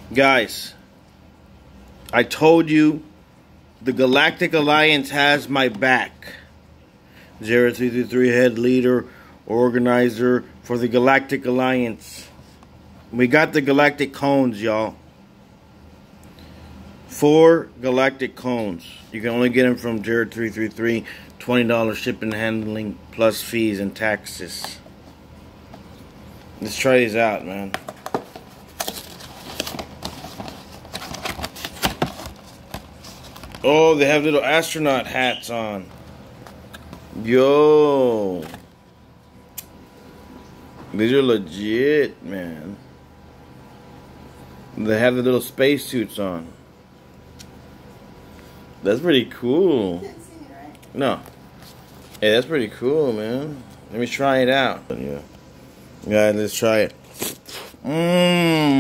Guys, I told you the Galactic Alliance has my back. 0333 head leader, organizer for the Galactic Alliance. We got the Galactic cones, y'all. 4 Galactic cones. You can only get them from 0333. $20 shipping and handling plus fees and taxes. Let's try these out, man. Oh, they have little astronaut hats on. Yo. These are legit, man. They have the little space suits on. That's pretty cool. You didn't sing it, right? No. Hey, that's pretty cool, man. Let me try it out. Yeah. Let's try it. Mmm.